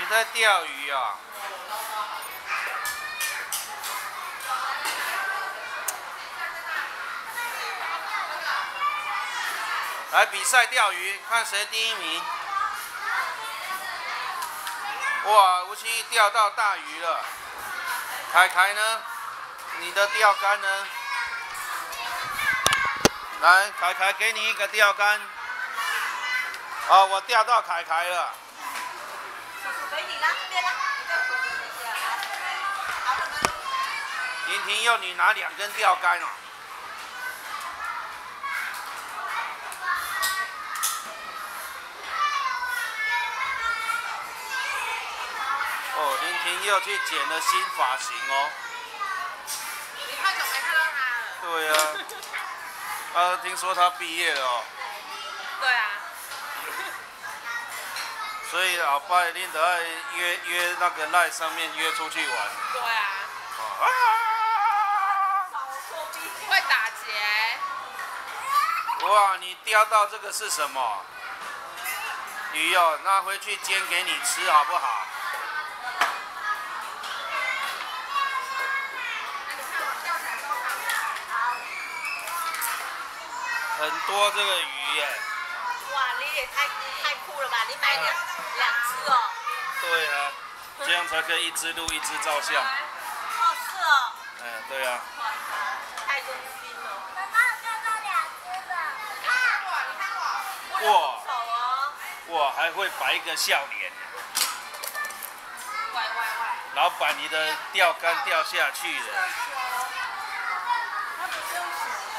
你在钓鱼啊？来比赛钓鱼，看谁第一名。哇，吴奇钓到大鱼了。凯凯呢？你的钓竿呢？来，凯凯给你一个钓竿。哦，我钓到凯凯了。 给你啦，这边啦。 婷婷要你拿2根钓竿哦。哦，婷婷又去剪了新发型哦。 你太久没看到他了。 对啊，听说他毕业了哦。 对啊。 所以后摆恁得爱约那个赖上面约出去玩。 对啊。 啊！ 会打结。 哇，你钓到这个是什么？鱼哦，拿回去煎给你吃好不好？很多这个鱼耶。 哇，你也太酷了吧！你买2只哦。 对啊，这样才可以一只录一只照相。 哦，是哦。 对啊。 太用心了。 爸爸钓到2只了， 你看我。 哇。 丑哦。 哇，还会摆一个笑脸。 喂。 老板，你的钓竿掉下去了。 他不是用手。